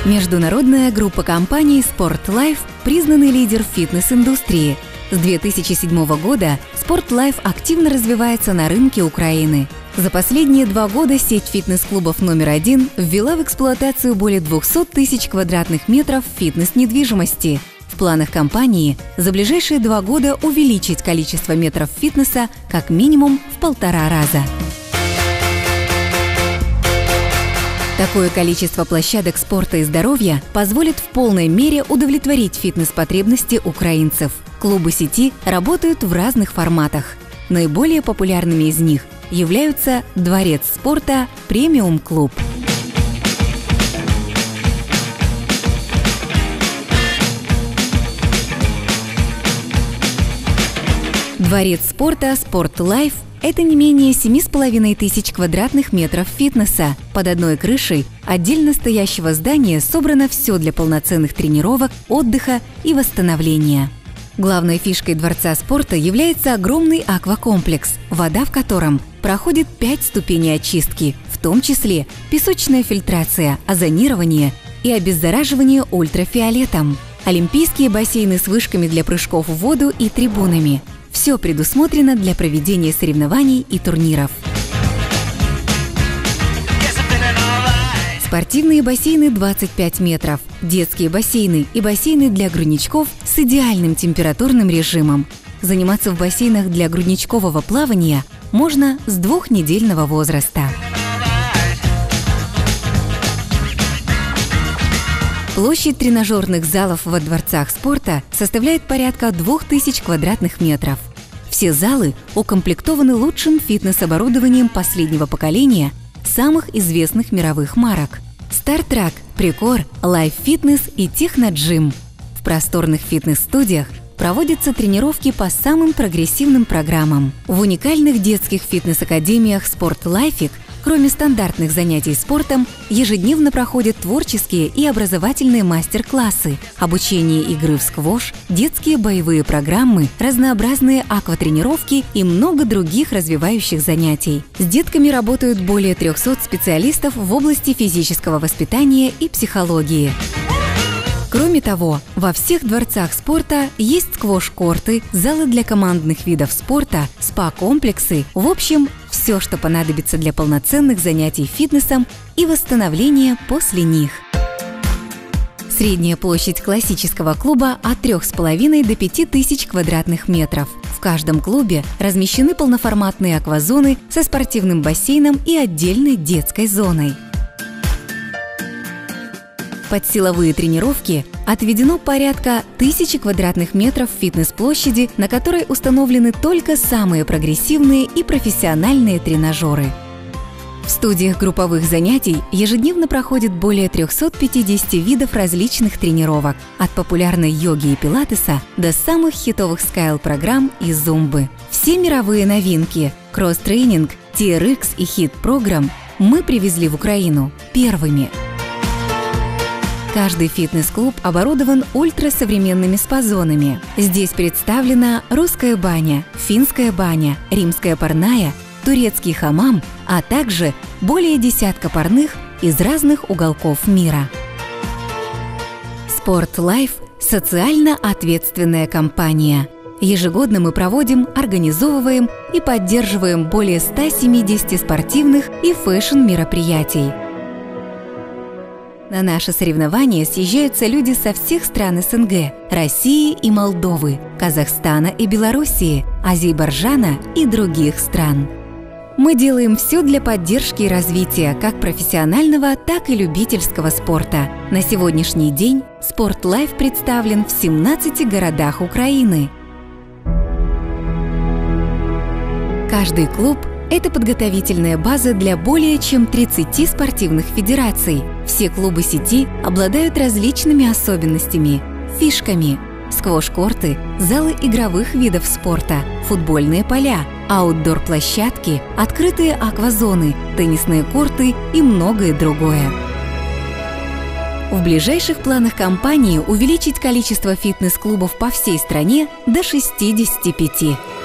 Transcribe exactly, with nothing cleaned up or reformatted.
Международная группа компаний Sport Life – признанный лидер в фитнес-индустрии. С две тысячи седьмого года Sport Life активно развивается на рынке Украины. За последние два года сеть фитнес-клубов номер один ввела в эксплуатацию более двухсот тысяч квадратных метров фитнес-недвижимости. В планах компании за ближайшие два года увеличить количество метров фитнеса как минимум в полтора раза. Такое количество площадок спорта и здоровья позволит в полной мере удовлетворить фитнес-потребности украинцев. Клубы сети работают в разных форматах. Наиболее популярными из них являются Дворец спорта «Премиум Клуб». Дворец спорта Sport Life – это не менее семи с половиной тысяч квадратных метров фитнеса. Под одной крышей отдельно стоящего здания собрано все для полноценных тренировок, отдыха и восстановления. Главной фишкой Дворца спорта является огромный аквакомплекс, вода в котором проходит пять ступеней очистки, в том числе песочная фильтрация, озонирование и обеззараживание ультрафиолетом. Олимпийские бассейны с вышками для прыжков в воду и трибунами. Все предусмотрено для проведения соревнований и турниров. Спортивные бассейны двадцать пять метров, детские бассейны и бассейны для грудничков с идеальным температурным режимом. Заниматься в бассейнах для грудничкового плавания можно с двухнедельного возраста. Площадь тренажерных залов во дворцах спорта составляет порядка двух тысяч квадратных метров. Все залы укомплектованы лучшим фитнес-оборудованием последнего поколения самых известных мировых марок – StarTrack, Precor, Life Fitness и Technogym. В просторных фитнес-студиях проводятся тренировки по самым прогрессивным программам. В уникальных детских фитнес-академиях Sport Life, кроме стандартных занятий спортом, ежедневно проходят творческие и образовательные мастер-классы, обучение игры в сквош, детские боевые программы, разнообразные акватренировки и много других развивающих занятий. С детками работают более трёхсот специалистов в области физического воспитания и психологии. Кроме того, во всех дворцах спорта есть сквош-корты, залы для командных видов спорта, спа-комплексы, в общем, все, что понадобится для полноценных занятий фитнесом и восстановления после них. Средняя площадь классического клуба от трёх с половиной до пяти тысяч квадратных метров. В каждом клубе размещены полноформатные аквазоны со спортивным бассейном и отдельной детской зоной. Под силовые тренировки отведено порядка тысячи квадратных метров фитнес-площади, на которой установлены только самые прогрессивные и профессиональные тренажеры. В студиях групповых занятий ежедневно проходит более трёхсот пятидесяти видов различных тренировок, от популярной йоги и пилатеса до самых хитовых скайл-программ и зумбы. Все мировые новинки – кросс-тренинг, ти эр икс и хит-программ – мы привезли в Украину первыми. Каждый фитнес-клуб оборудован ультрасовременными спа-зонами. Здесь представлена русская баня, финская баня, римская парная, турецкий хамам, а также более десятка парных из разных уголков мира. Sport Life – социально ответственная компания. Ежегодно мы проводим, организовываем и поддерживаем более ста семидесяти спортивных и фэшн-мероприятий. На наши соревнования съезжаются люди со всех стран эс эн гэ, России и Молдовы, Казахстана и Белоруссии, Азербайджана и других стран. Мы делаем все для поддержки и развития как профессионального, так и любительского спорта. На сегодняшний день Sport Life представлен в семнадцати городах Украины. Каждый клуб – это подготовительная база для более чем тридцати спортивных федераций. Все клубы сети обладают различными особенностями, фишками. Сквош-корты, залы игровых видов спорта, футбольные поля, аутдор-площадки, открытые аквазоны, теннисные корты и многое другое. В ближайших планах компании увеличить количество фитнес-клубов по всей стране до шестидесяти пяти.